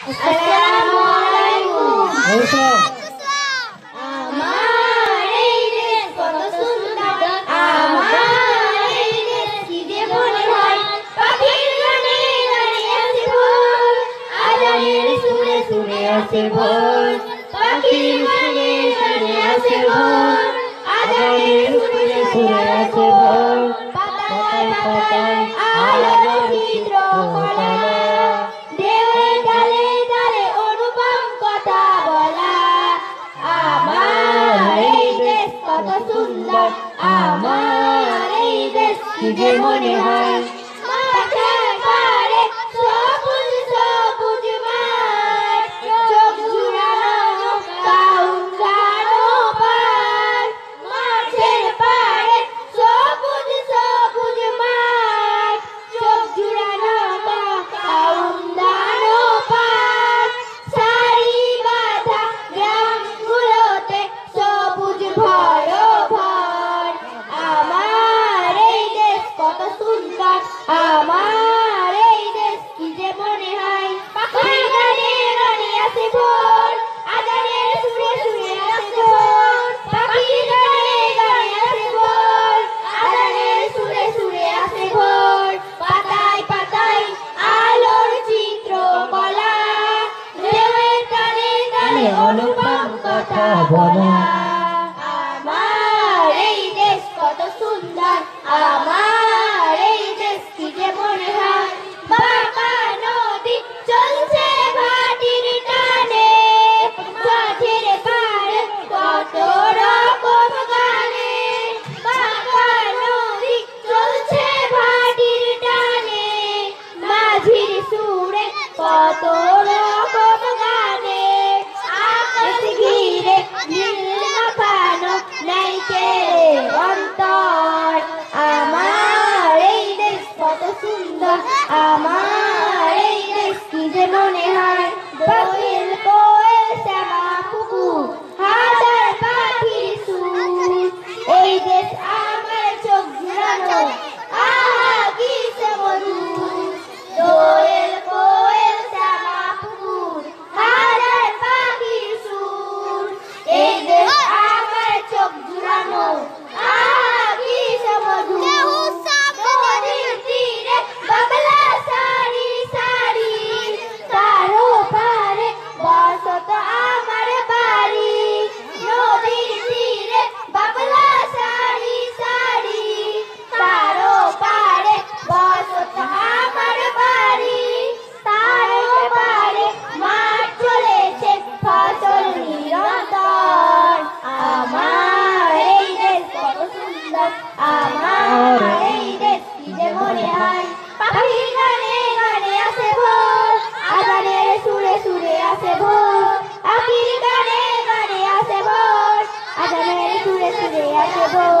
আসসালামুয়ালাইকুম। আমার এই দেশ কত সুন্দর, আমার এই দেশ কি যে মনে হয়, পাখির গানে গানে আছে ভোর, আজানের সুরে সুরে আছে ভোর, পাখির গানে গানে আছে ভোর, আজানের সুরে সুরে আছে ভোর, পাতায় পাতায় আলোর চিত্রকলা, ঢেউয়ে ডালে ডালে অনুপম কথা বলা। আমার এই দেশ কত সুন্দর, আমার এই দেশ কি যে মনে হয়, মাথার পাড়ে সবুজ সবুজ মাঠ, চোখ জুড়ানো কাউঙ্গানো পাড়, মাঠের পাড়ে সবুজ সবুজ মাঠ, চোখ জুড়ানো কাউঙ্গানো পাড়, সারি বাঁধা গ্রামগুলোতে সবুজ ভর। আমার এই দেশ কত সুন্দর, আমার এই দেশ কি যে মনে হয়, পাখির গানে গানে আছে ভোর, আজানের সুরে সুরে আছে ভোর, পাখির গানে গানে আছে ভোর, আজানের সুরে সুরে আছে ভোর, পাতায় পাতায় আলোর চিত্রকলা, ঢেউয়ে টানে টানে অনুপম কথা বলা। আমার এই দেশ কত সুন্দর, আমার এই দেশ কি যে মনে হয়, বাঁকা নদী চলছে ভাটির টানে, মাঠের পাড়ে কত রকম গানে, বাঁকা নদী চলছে ভাটির টানে, মাঝির সুরে কত রকম গানে, আকাশ ঘিরে নীল মাখানো নাইকে অন্তর। আমার এই দেশ কত সুন্দর, আমার এই দেশ কি যে মনে হয়, কোয়েল কোয়েল শ্যামা পুকুর হাজার পাখির সুর, এই দেশ আমার চোখ জুড়ানো আহা কি সে মধুর, কোয়েল কোয়েল শ্যামা পুকুর হাজার পাখির সুর, এই দেশ আমার চোখ জুড়ানো আহা কি সে মধুর, নদীর তীরে বাবলা সারি সারি, তারও পারে বসত আমার বাড়ি, নদীর তীরে বাবলা সারি সারি, তারও পারে বসত আমার বাড়ি, তারও পারে মাঠ চলেছে ফসল নিরন্তর। আমার এই দেশ কত সুন্দর, আমার এই দেশ কি যে মনে হয়, পাখির গানে গানে আছে ভোর, আজানের সুরে সুরে আছে ভোর, পাখির গানে গানে আছে ভোর, আজানের সুরে সুরে আছে ভোর।